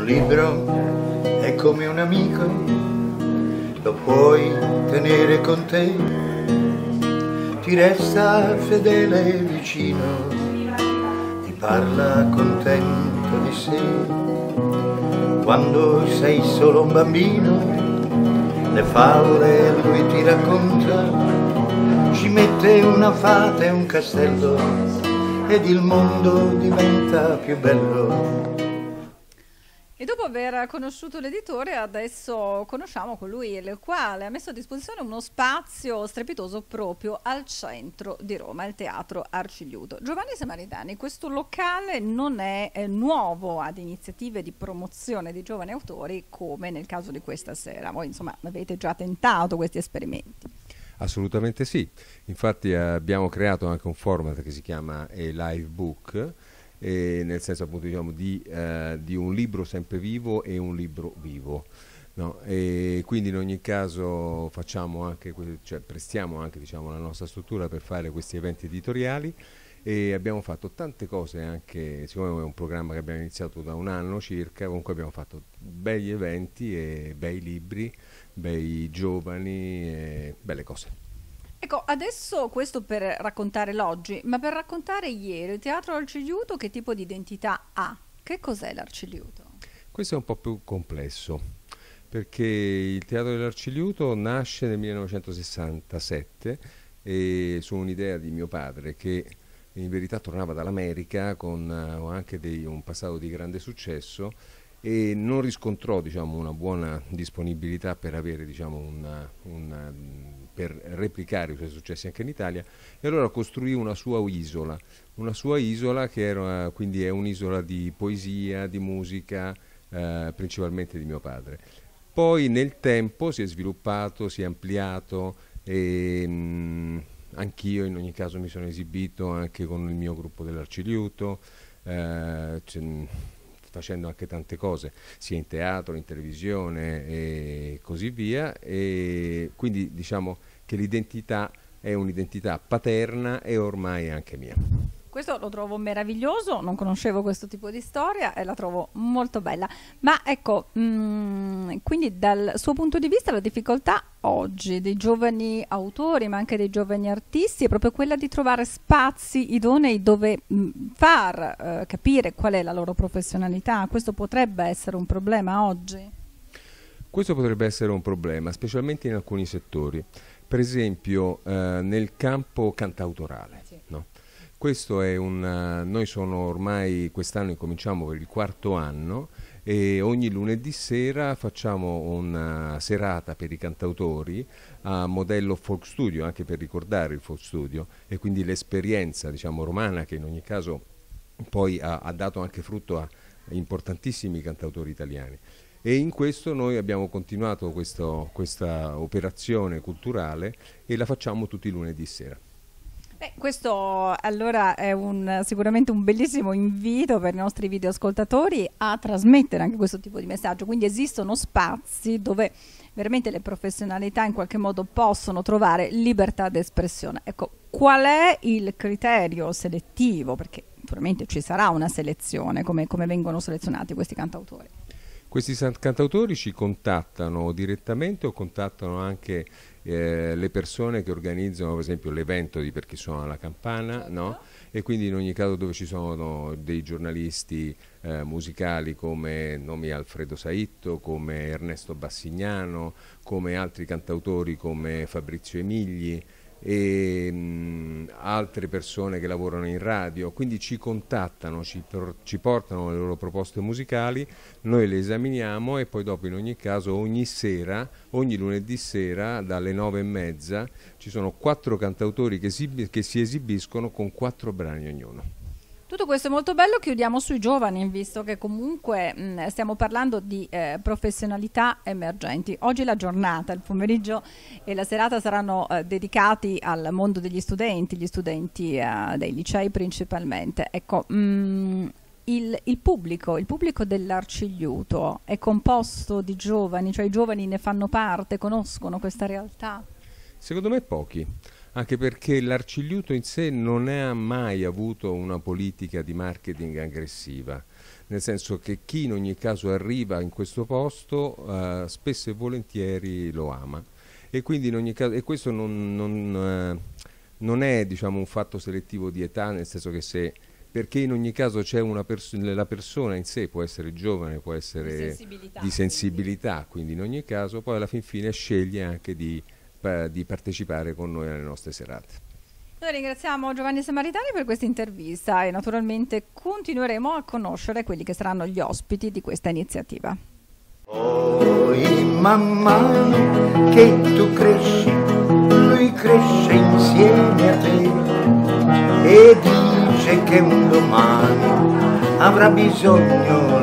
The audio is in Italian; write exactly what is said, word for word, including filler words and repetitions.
libro è come un amico, lo puoi tenere con te, ti resta fedele e vicino, ti parla contento di sé. Quando sei solo un bambino, le favole lui ti racconta, ci mette una fata e un castello ed il mondo diventa più bello. E dopo aver conosciuto l'editore, adesso conosciamo colui il quale ha messo a disposizione uno spazio strepitoso proprio al centro di Roma, il Teatro Arcigliuto. Giovanni Samaritani, questo locale non è, è nuovo ad iniziative di promozione di giovani autori, come nel caso di questa sera. Voi insomma avete già tentato questi esperimenti. Assolutamente sì, infatti abbiamo creato anche un format che si chiama A Live Book, e nel senso appunto diciamo di, eh, di un libro sempre vivo e un libro vivo, no? E quindi in ogni caso facciamo anche, cioè prestiamo anche diciamo la nostra struttura per fare questi eventi editoriali, e abbiamo fatto tante cose anche, siccome è un programma che abbiamo iniziato da un anno circa, comunque abbiamo fatto begli eventi e bei libri, bei giovani e belle cose. Ecco, adesso questo per raccontare l'oggi, ma per raccontare ieri, il Teatro Arcigliuto che tipo di identità ha? Che cos'è l'Arcigliuto? Questo è un po' più complesso, perché il Teatro dell'Arcigliuto nasce nel millenovecentosessantasette e su un'idea di mio padre che in verità tornava dall'America con uh, anche dei, un passato di grande successo, e non riscontrò diciamo, una buona disponibilità per avere diciamo, una, una, per replicare i suoi successi anche in Italia, e allora costruì una sua isola, una sua isola che era, quindi è un'isola di poesia, di musica, eh, principalmente di mio padre. Poi nel tempo si è sviluppato, si è ampliato, e mh, anch'io in ogni caso mi sono esibito anche con il mio gruppo dell'Arcigliuto, eh, facendo anche tante cose, sia in teatro, in televisione e così via, e quindi diciamo che l'identità è un'identità paterna e ormai anche mia. Questo lo trovo meraviglioso, non conoscevo questo tipo di storia e la trovo molto bella. Ma ecco, mh, quindi dal suo punto di vista la difficoltà oggi dei giovani autori, ma anche dei giovani artisti, è proprio quella di trovare spazi idonei dove mh, far eh, capire qual è la loro professionalità. Questo potrebbe essere un problema oggi? Questo potrebbe essere un problema, specialmente in alcuni settori. Per esempio eh, nel campo cantautorale, sì. No? Questo è un, uh, noi sono ormai, quest'anno incominciamo per il quarto anno, e ogni lunedì sera facciamo una serata per i cantautori a modello folk studio, anche per ricordare il folk studio, e quindi l'esperienza diciamo romana che in ogni caso poi ha, ha dato anche frutto a importantissimi cantautori italiani. E in questo noi abbiamo continuato questo, questa operazione culturale e la facciamo tutti i lunedì sera. Beh, questo allora è un, sicuramente un bellissimo invito per i nostri videoascoltatori a trasmettere anche questo tipo di messaggio, quindi esistono spazi dove veramente le professionalità in qualche modo possono trovare libertà d'espressione. Ecco, qual è il criterio selettivo? Perché naturalmente ci sarà una selezione, come, come vengono selezionati questi cantautori? Questi cantautori ci contattano direttamente o contattano anche eh, le persone che organizzano per esempio l'evento di Per chi suona la campana, certo. No? E quindi in ogni caso dove ci sono dei giornalisti eh, musicali come nomi Alfredo Saitto, come Ernesto Bassignano, come altri cantautori come Fabrizio Emigli e mh, altre persone che lavorano in radio, quindi ci contattano, ci, por ci portano le loro proposte musicali, noi le esaminiamo e poi dopo in ogni caso ogni sera, ogni lunedì sera dalle nove e mezza ci sono quattro cantautori che si, che si esibiscono con quattro brani ognuno. Tutto questo è molto bello, chiudiamo sui giovani, visto che comunque mh, stiamo parlando di eh, professionalità emergenti. Oggi la giornata, il pomeriggio e la serata saranno eh, dedicati al mondo degli studenti, gli studenti eh, dei licei principalmente. Ecco, mh, il, il pubblico, il pubblico dell'Arcigliuto è composto di giovani, cioè i giovani ne fanno parte, conoscono questa realtà? Secondo me pochi. Anche perché l'Arcigliuto in sé non ha mai avuto una politica di marketing aggressiva, nel senso che chi in ogni caso arriva in questo posto eh, spesso e volentieri lo ama. E quindi in ogni caso, e questo non, non, eh, non è, diciamo, un fatto selettivo di età, nel senso che se, perché in ogni caso c'è una pers- la persona in sé può essere giovane, può essere di sensibilità, di sensibilità, quindi. quindi in ogni caso poi alla fin fine sceglie anche di, pa- di partecipare con noi alle nostre serate. Noi ringraziamo Giovanni Sammaritani per questa intervista e naturalmente continueremo a conoscere quelli che saranno gli ospiti di questa iniziativa. Poi man mano che tu cresci, lui cresce insieme a te e dice che un domani avrà bisogno